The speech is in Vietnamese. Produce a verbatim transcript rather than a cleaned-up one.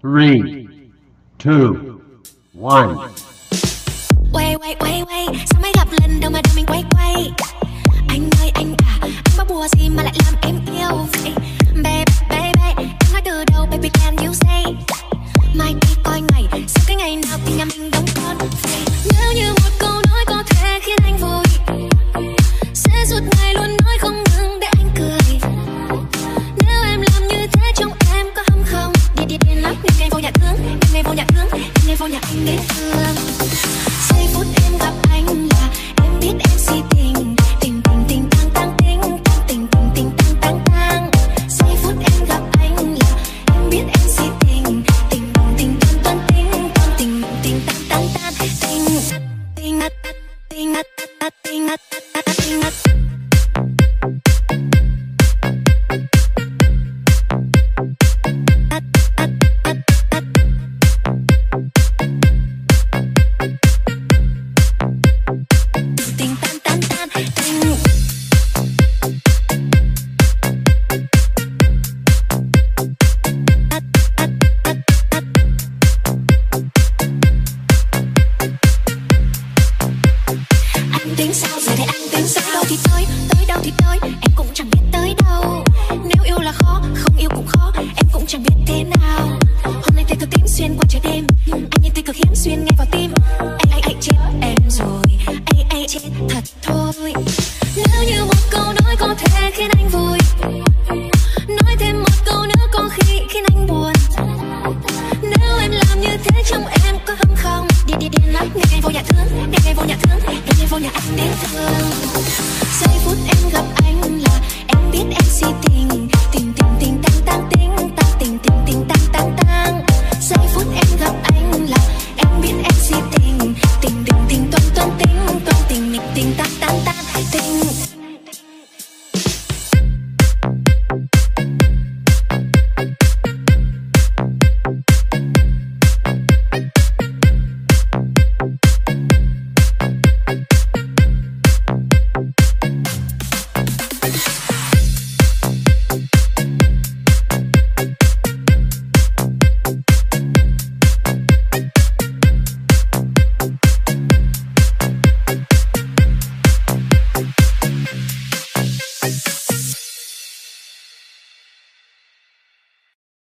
three, two, one. Quay quay quay quay, sao mới gặp lần đầu mà đầu mình quay quay. Anh ơi anh à, anh có bùa gì mà lại làm em yêu vậy? Baby baby, em nói từ đầu baby can you say? Mai đi coi ngày, sau cái ngày nào thì nhà mình đóng con vậy. Nếu như một câu nói có thể khiến anh vui, sẽ suốt ngày luôn nói không ngừng để anh cười. Nếu em làm như thế trong em có hâm không? Đi đi đi lắm, đêm nay vô nhà thương, đêm nay vô nhà thương, đêm nay vô nhà anh đến thương. Giây phút em gặp anh là em biết em si tình, tình tình tình tăng tăng tình, tình tình tình tăng tăng tăng. Giây phút em gặp anh là em biết em si tình, tình tình tăng tăng tình, tình tình tăng tăng tăng, tình tình tình tình tình tình. Tính sao giờ thì anh tính sao, đâu thì tới, tới đâu thì tới, em cũng chẳng biết tới đâu. Nếu yêu là khó, không yêu cũng khó, em cũng chẳng biết thế nào. Hôm nay tay cực tím xuyên qua trời đêm, anh như tay cực hiếm xuyên ngay vào tim.